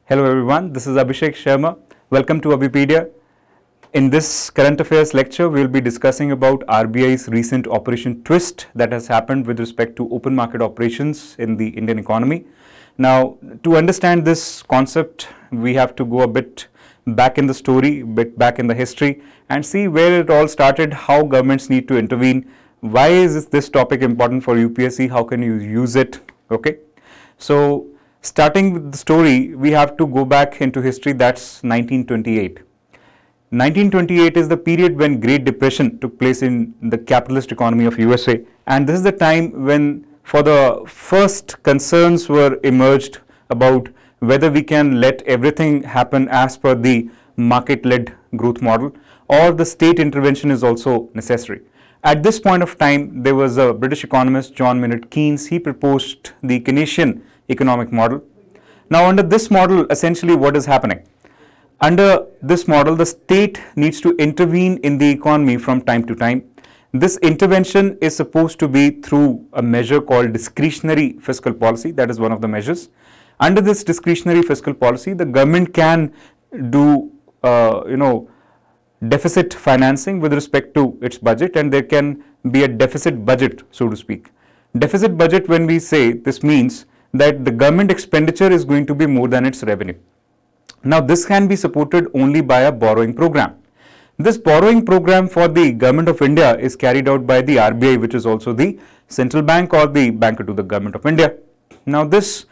Hello everyone, this is Abhishek Sharma. Welcome to Abhipedia. In this current affairs lecture, we will be discussing about RBI's recent Operation Twist that has happened with respect to open market operations in the Indian economy. Now, to understand this concept, we have to go a bit back in the story, a bit back in the history and see where it all started, how governments need to intervene, why is this topic important for UPSC, how can you use it, okay? So, starting with the story, we have to go back into history, that's 1928. 1928 is the period when Great Depression took place in the capitalist economy of USA, and this is the time when for the first concerns were emerged about whether we can let everything happen as per the market-led growth model or the state intervention is also necessary. At this point of time, there was a British economist, John Maynard Keynes. He proposed the Keynesian economic model. Now, under this model, essentially what is happening? Under this model, the state needs to intervene in the economy from time to time. This intervention is supposed to be through a measure called discretionary fiscal policy. That is one of the measures. Under this discretionary fiscal policy, the government can do, deficit financing with respect to its budget, and there can be a deficit budget, so to speak. Deficit budget, when we say, this means that the government expenditure is going to be more than its revenue. Now, this can be supported only by a borrowing program. This borrowing program for the Government of India is carried out by the RBI, which is also the central bank or the banker to the Government of India. Now, this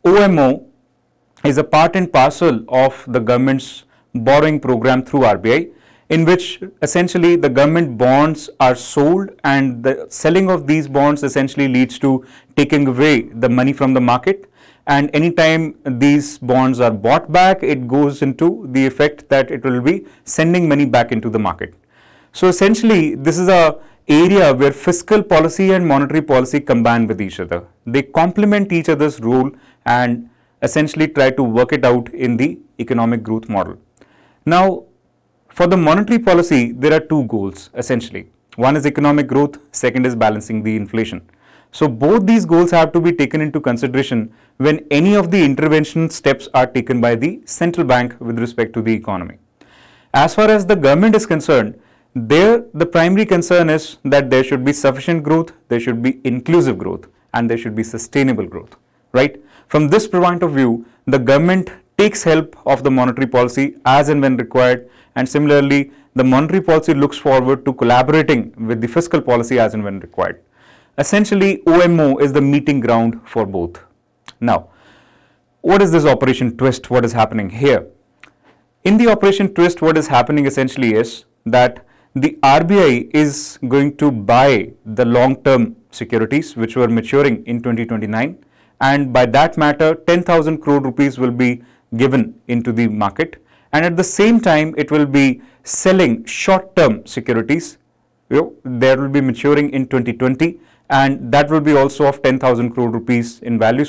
OMO is a part and parcel of the government's borrowing program through RBI, in which essentially the government bonds are sold, and the selling of these bonds essentially leads to taking away the money from the market. And anytime these bonds are bought back, it goes into the effect that it will be sending money back into the market. So essentially, this is a area where fiscal policy and monetary policy combine with each other. They complement each other's role and essentially try to work it out in the economic growth model. Now, for the monetary policy, there are two goals essentially. One is economic growth, second is balancing the inflation. So both these goals have to be taken into consideration when any of the intervention steps are taken by the central bank with respect to the economy. As far as the government is concerned, there the primary concern is that there should be sufficient growth, there should be inclusive growth, and there should be sustainable growth, right? From this point of view, the government takes help of the monetary policy as and when required, and similarly, the monetary policy looks forward to collaborating with the fiscal policy as and when required. Essentially, OMO is the meeting ground for both. Now, what is this Operation Twist? What is happening here? In the Operation Twist, what is happening essentially is that the RBI is going to buy the long-term securities which were maturing in 2029, and by that matter, 10,000 crore rupees will be given into the market, and at the same time, it will be selling short-term securities. They will be maturing in 2020. And that will be also of 10,000 crore rupees in value.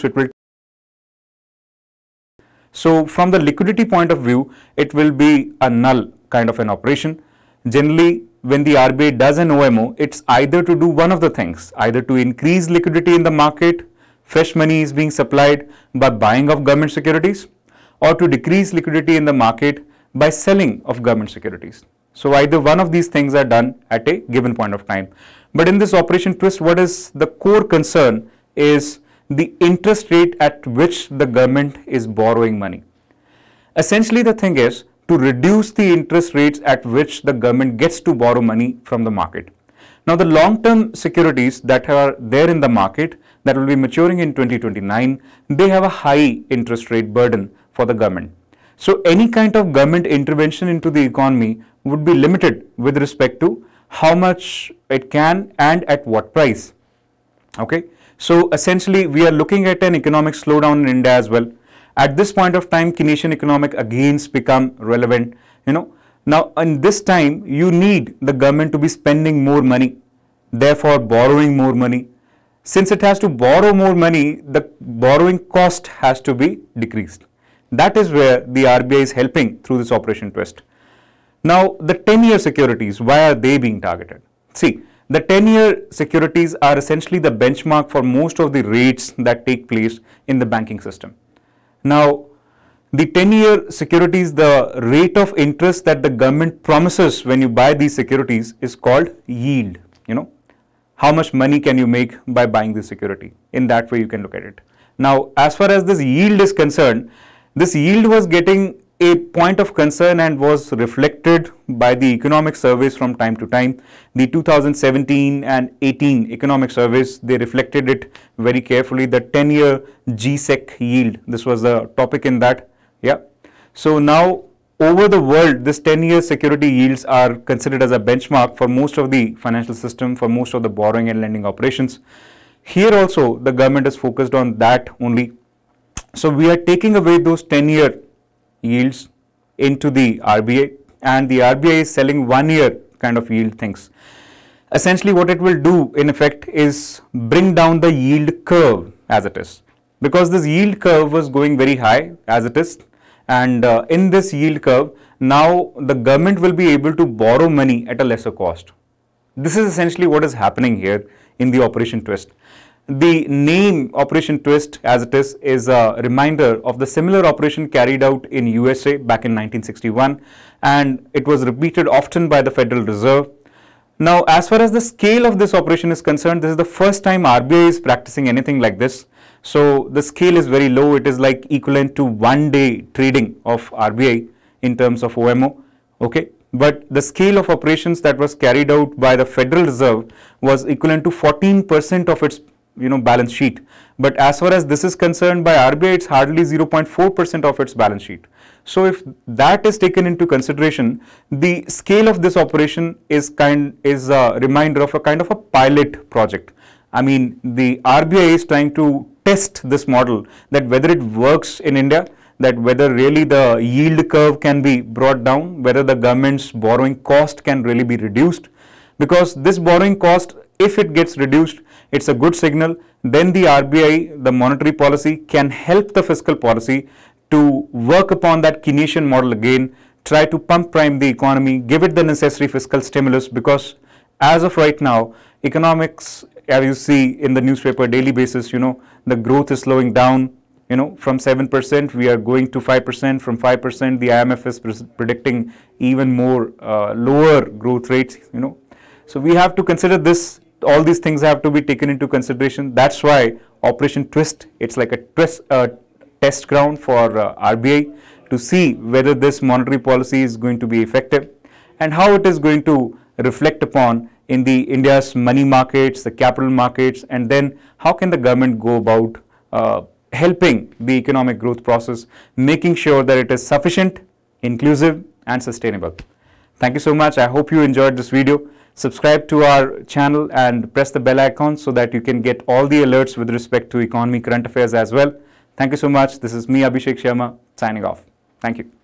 So from the liquidity point of view, it will be a null kind of an operation. Generally, when the RBI does an OMO, it's either to do one of the things, either to increase liquidity in the market, fresh money is being supplied by buying of government securities, or to decrease liquidity in the market by selling of government securities. So either one of these things are done at a given point of time. But in this Operation Twist, what is the core concern is the interest rate at which the government is borrowing money. Essentially, the thing is to reduce the interest rates at which the government gets to borrow money from the market. Now, the long-term securities that are there in the market that will be maturing in 2029, they have a high interest rate burden for the government. So, any kind of government intervention into the economy would be limited with respect to how much it can and at what price. Okay. So essentially, we are looking at an economic slowdown in India as well. At this point of time, Keynesian economic against become relevant. Now in this time, you need the government to be spending more money, therefore borrowing more money. Since it has to borrow more money, the borrowing cost has to be decreased. That is where the RBI is helping through this Operation Twist. Now, the 10-year securities, why are they being targeted? See, the 10-year securities are essentially the benchmark for most of the rates that take place in the banking system. Now, The 10-year securities, the rate of interest that the government promises when you buy these securities is called yield. How much money can you make by buying this security? In that way you can look at it. Now, as far as this yield is concerned, this yield was getting a point of concern and was reflected by the economic surveys from time to time. The 2017 and 18 economic surveys, they reflected it very carefully. The 10-year G-Sec yield, this was the topic in that. Yeah. So now over the world, this 10-year security yields are considered as a benchmark for most of the financial system, for most of the borrowing and lending operations. Here also, the government is focused on that only. So we are taking away those 10-year yields into the RBI, and the RBI is selling 1-year kind of yield things. Essentially what it will do in effect is bring down the yield curve as it is, because this yield curve was going very high as it is, and in this yield curve now the government will be able to borrow money at a lesser cost. This is essentially what is happening here in the Operation Twist. The name Operation Twist as it is a reminder of the similar operation carried out in USA back in 1961, and it was repeated often by the Federal Reserve. Now, as far as the scale of this operation is concerned, this is the first time RBI is practicing anything like this. So the scale is very low. It is like equivalent to 1-day trading of RBI in terms of OMO. Okay. But the scale of operations that was carried out by the Federal Reserve was equivalent to 14% of its balance sheet. But as far as this is concerned by RBI, it's hardly 0.4% of its balance sheet. So if that is taken into consideration, the scale of this operation is a reminder of a kind of a pilot project. I mean, the RBI is trying to test this model, that whether it works in India, that whether really the yield curve can be brought down, whether the government's borrowing cost can really be reduced. Because this borrowing cost, if it gets reduced, it's a good signal. Then the RBI, the monetary policy, can help the fiscal policy to work upon that Keynesian model again, try to pump prime the economy, give it the necessary fiscal stimulus, because as of right now, economics, as you see in the newspaper daily basis, the growth is slowing down. From 7%, we are going to 5%. From 5%, the IMF is predicting even more lower growth rates. So we have to consider this. All these things have to be taken into consideration. That's why Operation Twist, it's like a test ground for RBI to see whether this monetary policy is going to be effective and how it is going to reflect upon in the India's money markets, the capital markets, and then how can the government go about helping the economic growth process, making sure that it is sufficient, inclusive, and sustainable. Thank you so much. I hope you enjoyed this video. Subscribe to our channel and press the bell icon so that you can get all the alerts with respect to economy, current affairs as well. Thank you so much. This is me, Abhishek Sharma, signing off. Thank you.